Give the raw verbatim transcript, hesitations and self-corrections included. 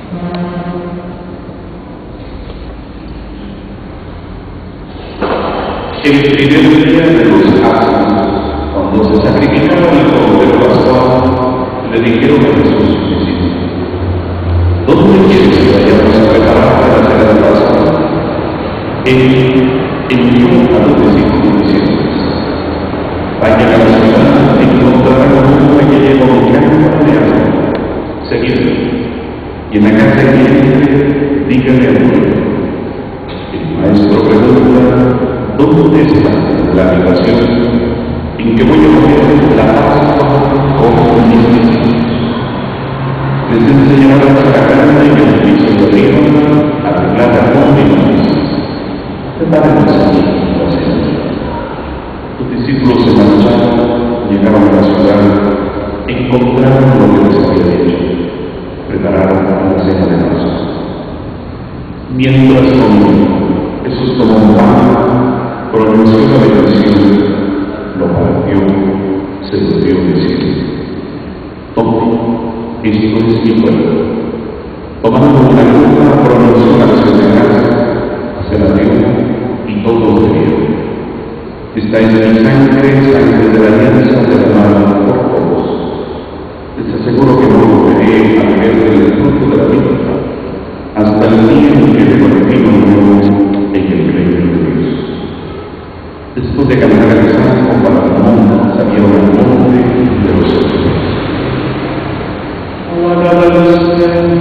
El primer día de los asnos, cuando se sacrificaba el cordero pascual, le dijeron a Jesús sus discípulos: ¿dónde quieres que vayamos a preparar para la cena de Pascua? Él envió a los discípulos diciendo: vayan a la ciudad y encontrarán a un hombre que lleva un cántaro de agua, seguidlo, y en la casa que entre, díganle al pueblo: el maestro pregunta, ¿dónde está la habitación en que voy a poner la Pascua con mis discípulos? Les enseñarán a sacar en el piso de arriba, arreglada con mis prepárense aquí la cena. Los discípulos se marcharon, llegaron a la ciudad, encontraron lo que les había dicho, prepararon la cena de Pascua. Mientras comían, Jesús tomó un pan, pronunció la bendición, lo partió, se lo dio diciendo: tome, esto es mi cuerpo. Tomando una copa, pronunció la acción de gracias, se la dio y todos bebieron. Esta es mi sangre, sangre de la alianza derramada por todos. Les aseguro que no volveré a beber del fruto de la vida hasta el día en que me convertiré en el reino de Dios. Después de cantar el salmo para el mundo, salieron al monte de los olivos. Alabado sea